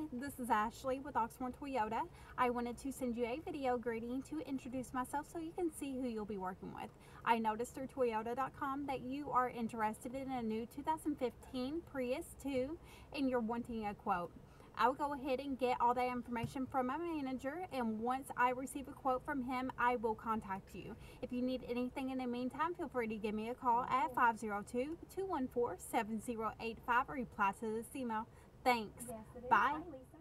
this is Ashley with Oxmoor Toyota. I wanted to send you a video greeting to introduce myself so you can see who you'll be working with. I noticed through Toyota.com that you are interested in a new 2015 Prius 2 and you're wanting a quote. I'll go ahead and get all that information from my manager, and once I receive a quote from him, I will contact you. If you need anything in the meantime, feel free to give me a call at 502-214-7085 or reply to this email. Thanks. Bye.